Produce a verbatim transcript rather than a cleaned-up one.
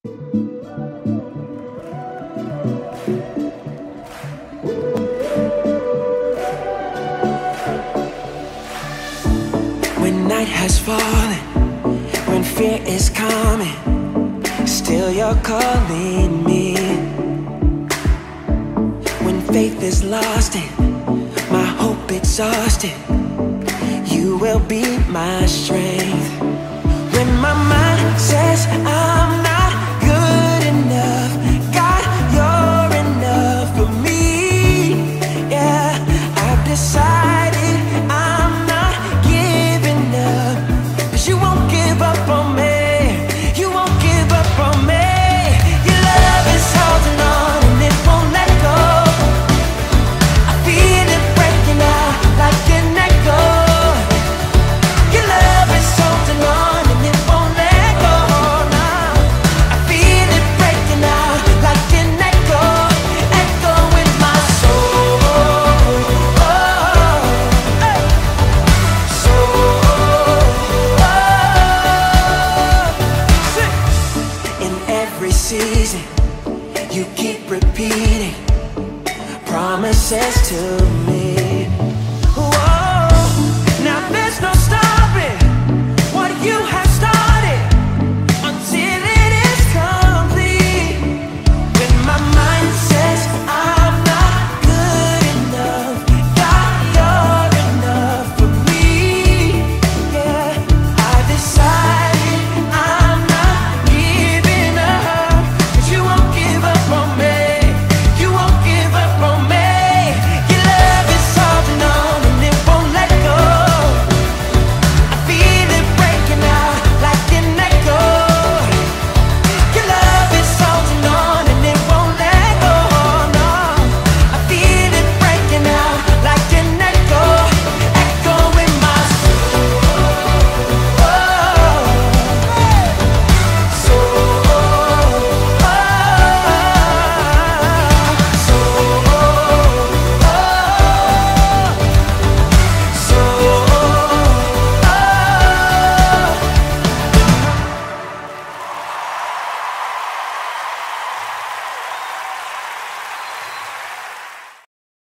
When night has fallen, when fear is coming, still you're calling me. When faith is lost and my hope exhausted, you will be my strength. When my mind says I'm not good enough, God, you're enough for me. Yeah, I've decided I'm not giving up, 'cause you won't give up on me. You won't give up on me. Your love is holding on and it won't let go. I feel it breaking out like an echo. Your love is holding on and it won't let go now. I feel it breaking out like an echo, echo in my soul. Hey. Soul. In every season, you keep repeating promises to me.